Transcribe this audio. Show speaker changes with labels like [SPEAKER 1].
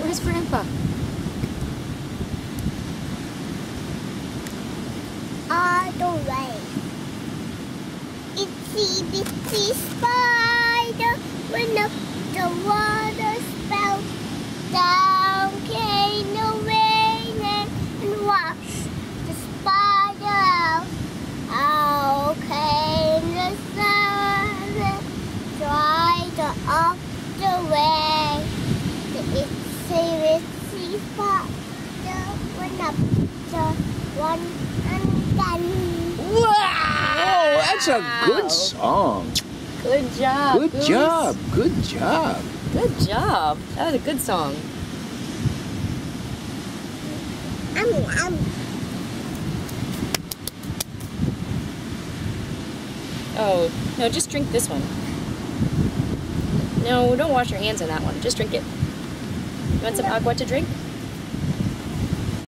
[SPEAKER 1] Where's Grandpa?
[SPEAKER 2] All the way. Itsy bitsy spider went up the water spout. Down came the rain and washed the spider out. Out came the sun, dried up the way. The itsy bitsy spider went up the one and done.
[SPEAKER 3] Wow, that's a good song.
[SPEAKER 1] Good job.
[SPEAKER 3] Good
[SPEAKER 1] Goose.
[SPEAKER 3] job. Good job.
[SPEAKER 1] Good job. That was a good song. Oh, no, just drink this one. No, don't wash your hands on that one. Just drink it. You want some agua to drink?